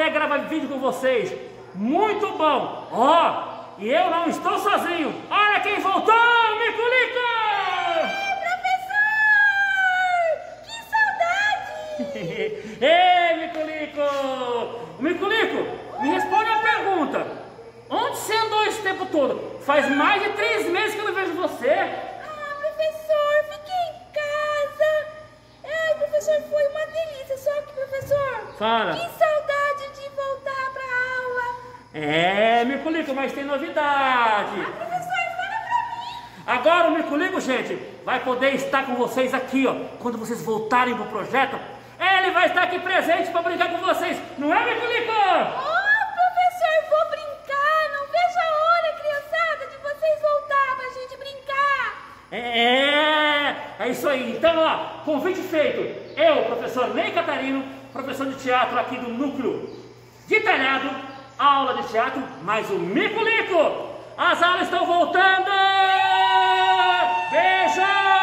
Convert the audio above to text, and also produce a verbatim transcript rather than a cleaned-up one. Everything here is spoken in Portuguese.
vai gravar vídeo com vocês. Muito bom. Ó, e eu não estou sozinho. Olha quem voltou, Miculico! Ei, Miculico! Miculico, me responde uma pergunta. Onde você andou esse tempo todo? Faz mais de três meses que eu não vejo você. Ah, professor, fiquei em casa. Ai, professor, foi uma delícia. Só que, professor, Fala. que saudade de voltar pra aula. É, Miculico, mas tem novidade. Ah, professor, fala pra mim. Agora o Miculico, gente, vai poder estar com vocês aqui, ó. Quando vocês voltarem pro projeto, ele vai estar aqui presente para brincar com vocês. Não é, Miculico? Oh, professor, vou brincar. Não vejo a hora, criançada, de vocês voltar pra gente brincar. É, é isso aí. Então, ó, convite feito. Eu, professor Ney Catarino, professor de teatro aqui do Núcleo de Telhado, aula de teatro, mais o Miculico. As aulas estão voltando. Beijo!